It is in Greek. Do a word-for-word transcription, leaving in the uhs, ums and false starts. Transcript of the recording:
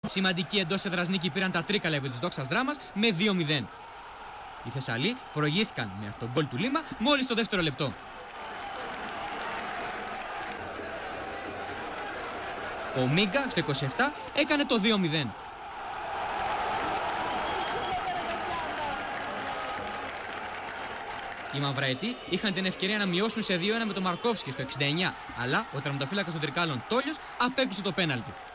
Σημαντική εντός έδρας νίκη πήραν τα τρίκαλα επί της Δόξας Δράμας με δύο μηδέν. Οι Θεσσαλοί προηγήθηκαν με αυτό γκολ του Λίμα μόλις το δεύτερο λεπτό. Ο Μίγκα στο είκοσι επτά έκανε το δύο μηδέν. Οι Μαυραετοί είχαν την ευκαιρία να μειώσουν σε δύο ένα με τον Μαρκόφσκι στο εξήντα εννιά, αλλά ο τερματοφύλακας των Τρικάλων Τόλιος απέκτησε το πέναλτι.